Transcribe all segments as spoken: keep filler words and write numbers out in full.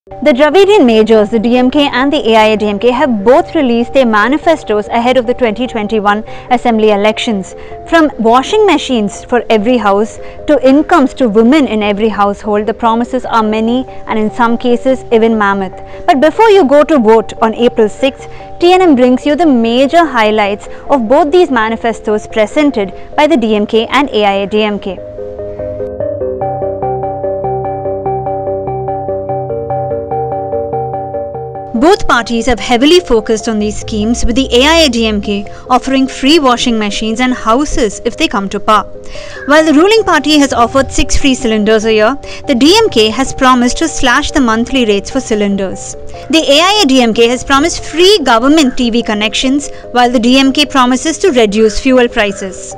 The Dravidian majors, the D M K and the A I A D M K, have both released their manifestos ahead of the twenty twenty-one assembly elections. From washing machines for every house to incomes to women in every household, the promises are many and in some cases even mammoth. But before you go to vote on April sixth, T N M brings you the major highlights of both these manifestos presented by the D M K and A I A D M K. Both parties have heavily focused on these schemes, with the A I A D M K offering free washing machines and houses if they come to power. While the ruling party has offered six free cylinders a year, the D M K has promised to slash the monthly rates for cylinders. The A I A D M K has promised free government T V connections, while the D M K promises to reduce fuel prices.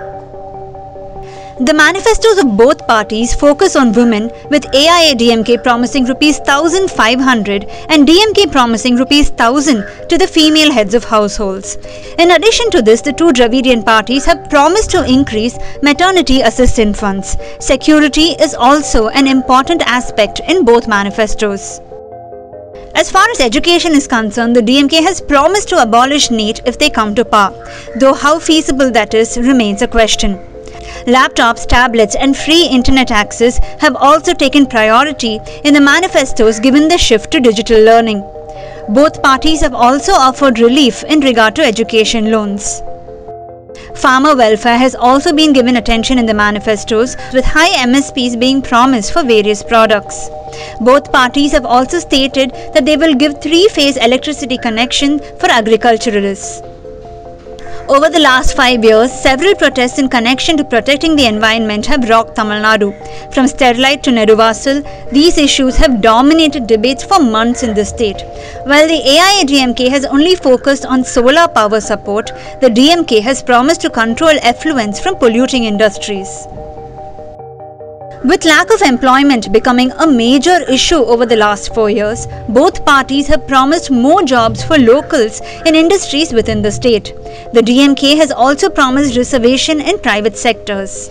The manifestos of both parties focus on women, with A I A D M K promising rupees one thousand five hundred and D M K promising rupees one thousand to the female heads of households. In addition to this, the two Dravidian parties have promised to increase maternity assistance funds. Security is also an important aspect in both manifestos. As far as education is concerned, the D M K has promised to abolish NEET if they come to power, though how feasible that is remains a question. Laptops, tablets and free internet access have also taken priority in the manifestos given the shift to digital learning. Both parties have also offered relief in regard to education loans. Farmer welfare has also been given attention in the manifestos, with high M S Ps being promised for various products. Both parties have also stated that they will give three-phase electricity connection for agriculturalists. Over the last five years, several protests in connection to protecting the environment have rocked Tamil Nadu. From Sterlite to Neduvassal, these issues have dominated debates for months in the state. While the A I A D M K has only focused on solar power support, the D M K has promised to control effluents from polluting industries. With lack of employment becoming a major issue over the last four years, both parties have promised more jobs for locals in industries within the state. The D M K has also promised reservation in private sectors.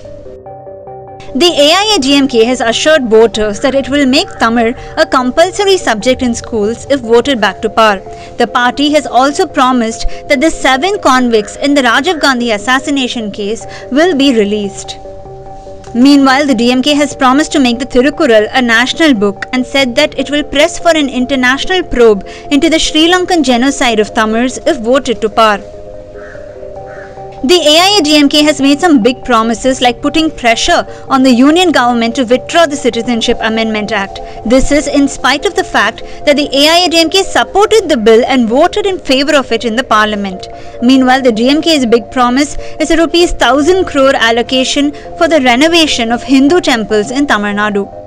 The A I A D M K has assured voters that it will make Tamil a compulsory subject in schools if voted back to power. The party has also promised that the seven convicts in the Rajiv Gandhi assassination case will be released. Meanwhile, the D M K has promised to make the Thirukkural a national book and said that it will press for an international probe into the Sri Lankan genocide of Tamils if voted to power. The A I A D M K has made some big promises, like putting pressure on the union government to withdraw the Citizenship Amendment Act. This is in spite of the fact that the A I A D M K supported the bill and voted in favour of it in the parliament. Meanwhile, the D M K's big promise is a rupees one thousand crore allocation for the renovation of Hindu temples in Tamil Nadu.